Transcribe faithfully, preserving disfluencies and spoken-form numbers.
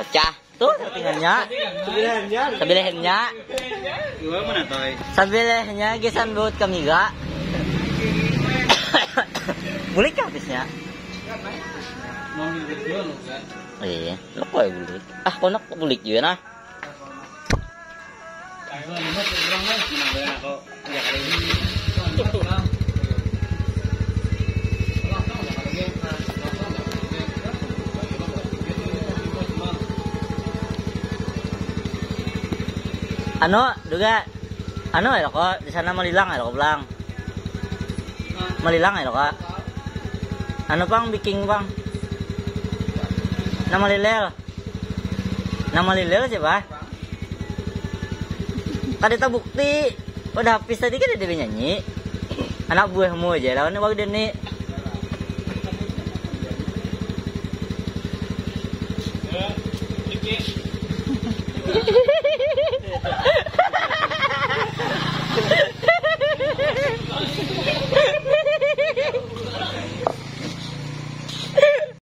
pecah. Tuh settingannya. Sabelehnya. Dua mana toy? Sabelehnya gesan buat kami gak. Bulik habisnya. Mau dijual enggak? Iya, apa ya bulik? Ah, konak bulik juga nah. Ayo lihat orang lah gimana kok ya kali ini. Ano, juga ano ya kok di sana melilang ya kok belang. Melilang ya kok. Ano pang biking bang? Nama lilel. Nama lilel siapa? Kadita bukti. Udah habis tadi kan dia nyanyi. Anak buahmu aja lawan wag nih.